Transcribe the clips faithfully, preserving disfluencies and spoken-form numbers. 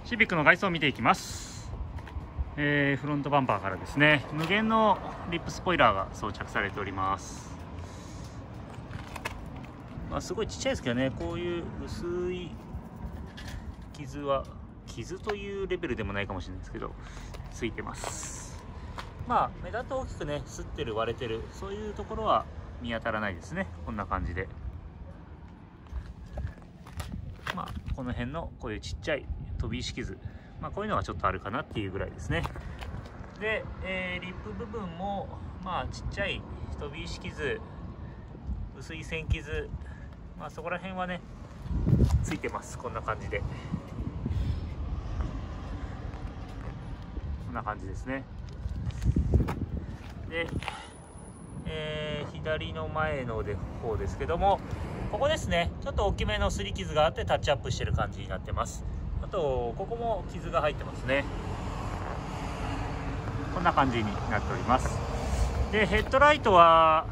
シビックの外装を見ていきます。えー、フロントバンパーからですね、無限のリップスポイラーが装着されております。まあ、すごいちっちゃいですけどね、こういう薄い傷は傷というレベルでもないかもしれないですけどついてます。まあ目立って大きくね擦ってる割れてるそういうところは見当たらないですね。こんな感じで、まあこの辺のこういうちっちゃい飛び石傷、まあこういうのがちょっとあるかなっていうぐらいですね。で、えー、リップ部分もまあちっちゃい飛び石傷、薄い線傷、まあそこら辺はねついてます。こんな感じで、こんな感じですね。で、えー、左の前の方ですけども、ここですね、ちょっと大きめの擦り傷があってタッチアップしてる感じになってます。あとここも傷が入ってますね。こんな感じになっております。でヘッドライトは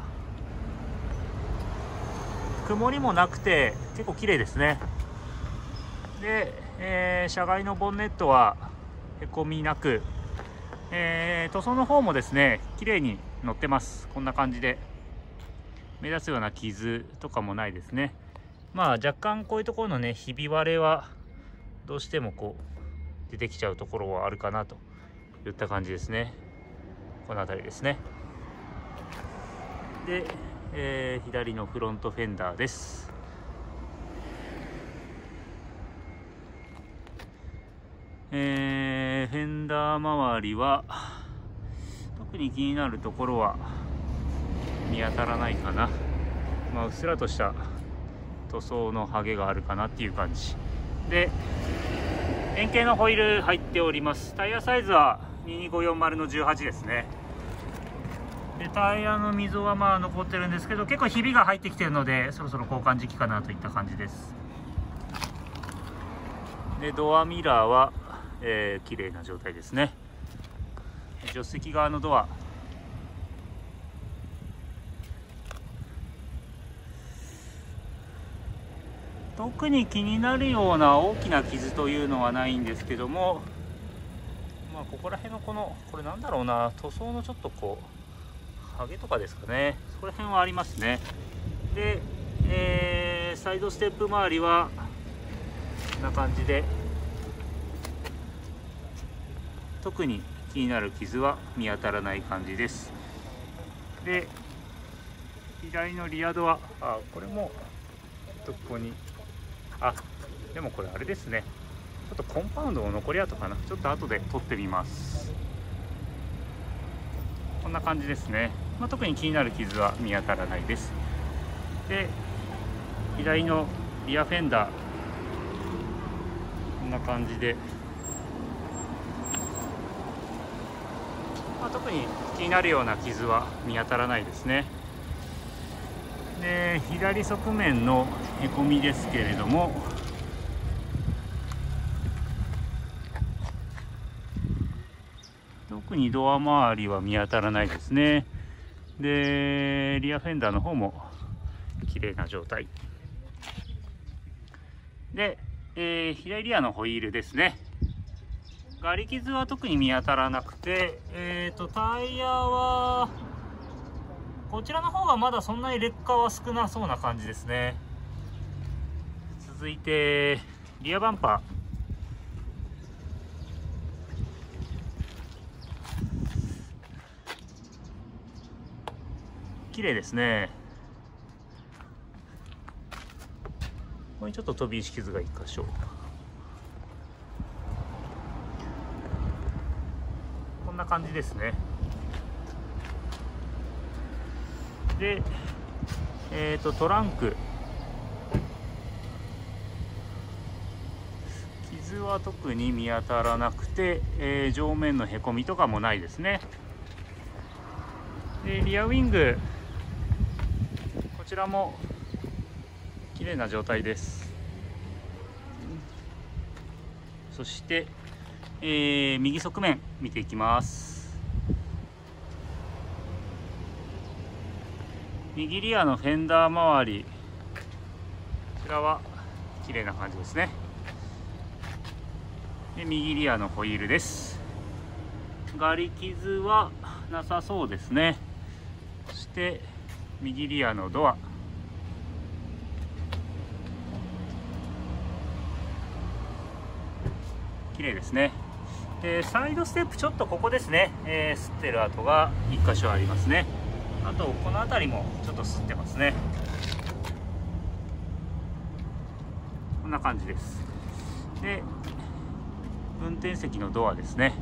曇りもなくて結構綺麗ですね。で、えー、車外のボンネットはへこみなく、えー、塗装の方もですね綺麗に乗ってます。こんな感じで目立つような傷とかもないですね。まあ若干こういうところのねひび割れはどうしてもこう出てきちゃうところはあるかなといった感じですね。この辺りですね。で、えー、左のフロントフェンダーです。えー、フェンダー周りは特に気になるところは見当たらないかな。まあうっすらとした塗装のハゲがあるかなっていう感じで、円形のホイール入っております。タイヤサイズはにーにーごーよんまるのじゅうはちですね。でタイヤの溝はまあ残ってるんですけど、結構ひびが入ってきてるのでそろそろ交換時期かなといった感じです。でドアミラーは、えー、綺麗な状態ですね。助手席側のドア、特に気になるような大きな傷というのはないんですけども、まあここら辺のこのこれなんだろうな、塗装のちょっとこうハゲとかですかね、そこら辺はありますね。で、えー、サイドステップ周りはこんな感じで特に気になる傷は見当たらない感じです。で左のリアドア、あこれもここに、あでもこれあれですね、ちょっとコンパウンドの残り跡かな、ちょっと後で取ってみます。こんな感じですね。まあ、特に気になる傷は見当たらないです。で左のリアフェンダーこんな感じで、まあ、特に気になるような傷は見当たらないですね。で左側面のへこみですけれども、特にドア周りは見当たらないですね。でリアフェンダーの方も綺麗な状態で、えー、左リアのホイールですね。ガリ傷は特に見当たらなくて、えーとタイヤはこちらの方がまだそんなに劣化は少なそうな感じですね。続いてリアバンパー綺麗ですね。ここにちょっと飛び石傷がいっ箇所、こんな感じですね。で、えーとトランク、傷は特に見当たらなくて、えー、上面のへこみとかもないですね。でリアウィング、こちらも綺麗な状態です。そして、えー、右側面見ていきます。右リアのフェンダー周り、こちらは綺麗な感じですね。 で右リアのホイールです。ガリ傷はなさそうですね。そして右リアのドア、綺麗ですね。でサイドステップちょっとここですね、えー、擦ってる跡がいっ箇所ありますね。あとこの辺りもちょっと擦ってますね。こんな感じです。で運転席のドアですね。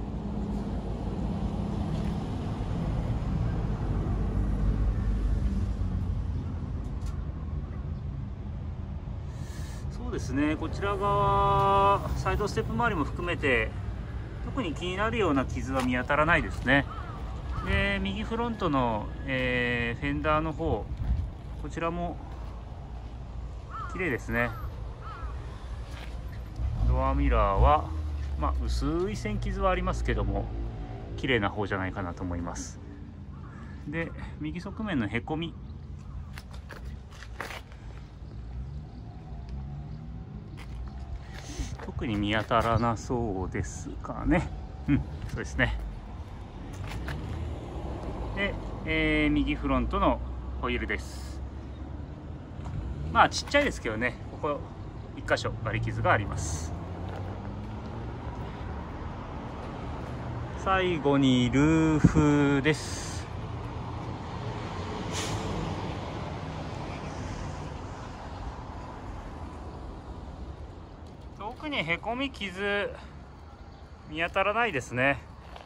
そうですね、こちら側サイドステップ周りも含めて特に気になるような傷は見当たらないですね。で右フロントの、えー、フェンダーの方、こちらも綺麗ですね。ドアミラーは、まあ、薄い線傷はありますけども綺麗な方じゃないかなと思います。で右側面のへこみ、特に見当たらなそうですかね。うん、そうですね。で、えー、右フロントのホイールです。まあちっちゃいですけどね、ここいっ箇所ガリ傷があります。最後にルーフです。特にへこみ傷見当たらないですね。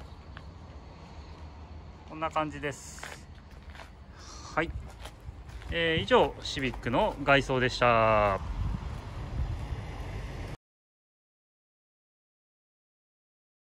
こんな感じです。はい、えー、以上シビックの外装でした。